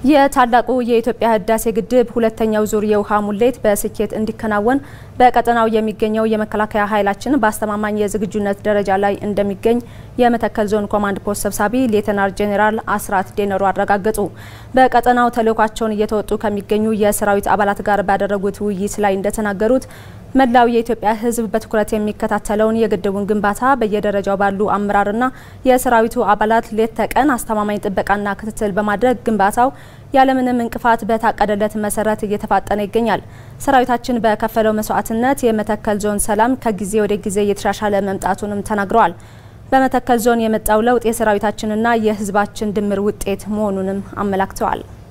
የታላቁ የኢትዮጵያ ህዳሴ ግድብ ሁለተኛው ዙር የውሃ ሙሌት በሰኬት እንዲከናወን በቀጠናው የሚገኘው የመከላከያ ኃይላችን በአስተማማኝ የዝግጁነት ደረጃ ላይ እንደሚገኝ የመተከል ዞን ኮማንድ ፖስት ሰብሳቢ ሌተናል ጄኔራል አስራት ዴነሩ አረጋገጡ። በቀጠናው ተልዕኳቸውን እየተወጡ ከሚገኙ የሠራዊት አባላት ጋር ባደረጉት ውይይት ላይ እንደተናገሩት መላው የኢትዮጵያ ህዝብ በትኩረት የሚከታተለውን የግድቡን ግንባታ በየደረጃው ባሉ አመራርና የሠራዊቱ አባላት ሌት ተቀን አስተማማኝ ጥበቃና ክትትል በማድረግ ግንባታው ያለምንም እንቅፋት በታቀደለት መሰረት እየተፋጠነ ይገኛል። ሠራዊታችን በከፈለው መስዋዕትነት የመተከል ዞን ሰላም ከጊዜ ወደ ጊዜ እየተሻሻለ መምጣቱንም ተናግረዋል። በመተከል ዞን የመጣው ለውጥ የሠራዊታችንና የህዝባችን ድምር ውጤት መሆኑንም አመላክተዋል።